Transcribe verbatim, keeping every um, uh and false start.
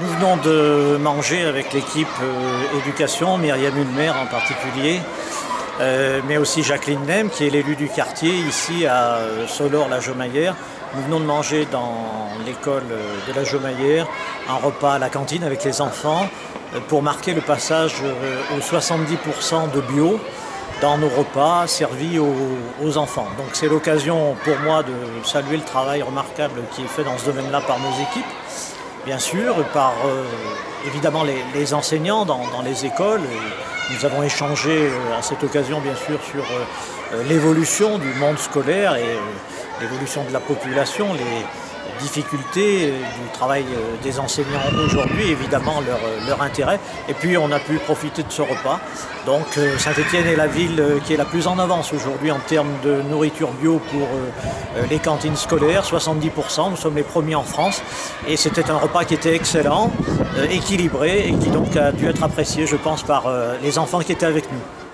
Nous venons de manger avec l'équipe euh, éducation, Myriam Ulmer en particulier, euh, mais aussi Jacqueline Nem, qui est l'élue du quartier ici à euh, Soleure-la-Jaumaillère. Nous venons de manger dans l'école de la Jaumaillère un repas à la cantine avec les enfants euh, pour marquer le passage euh, aux soixante-dix pour cent de bio dans nos repas servis aux, aux enfants. Donc c'est l'occasion pour moi de saluer le travail remarquable qui est fait dans ce domaine-là par nos équipes. Bien sûr, par euh, évidemment les, les enseignants dans, dans les écoles. Et nous avons échangé euh, à cette occasion, bien sûr, sur euh, l'évolution du monde scolaire et euh, l'évolution de la population, les difficultés euh, du travail euh, des enseignants aujourd'hui, évidemment leur, leur intérêt. Et puis on a pu profiter de ce repas. Donc euh, Saint-Étienne est la ville euh, qui est la plus en avance aujourd'hui en termes de nourriture bio pour euh, les cantines scolaires, soixante-dix pour cent, nous sommes les premiers en France. Et c'était un repas qui était excellent, euh, équilibré et qui donc a dû être apprécié, je pense, par euh, les enfants qui étaient avec nous.